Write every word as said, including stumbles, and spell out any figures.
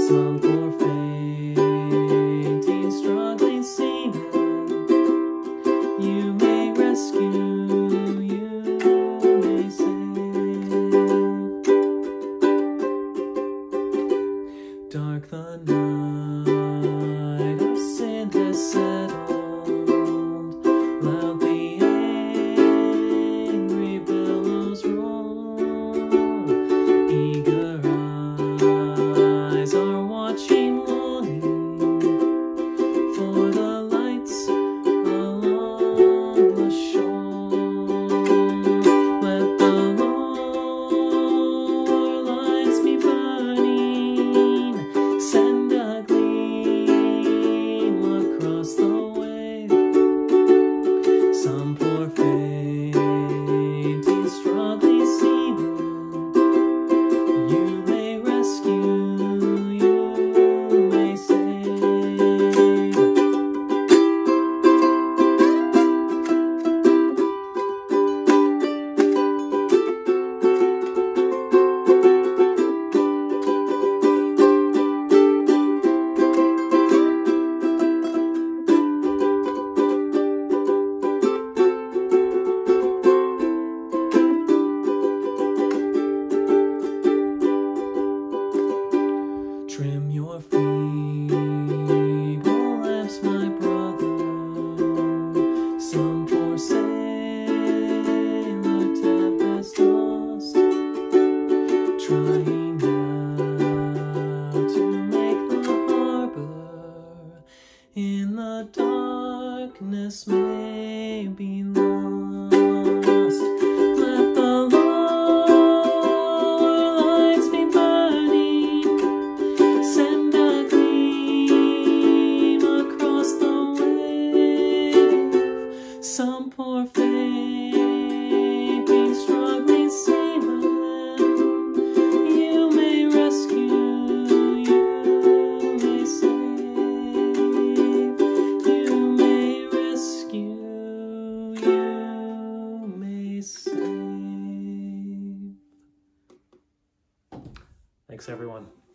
Some poor fainting, struggling seaman, you may rescue, you may save. Dark the night, our sin has settled, loud the angry billows roar, eager eyes are watching, longing for the lights along the shore. Let the lower lights be burning, send a gleam across the wave. Some poor fainting, struggling seaman, you may rescue, you may save. Trim your feeble lamps, my brother. Some poor sailor tempest tossed, trying now to make the harbor in the darkness may be lost. Let the lower lights be burning, send a gleam across the wave. Some poor fainting, struggling seaman, you may rescue, you may save. You may rescue, you may save. Thanks, everyone.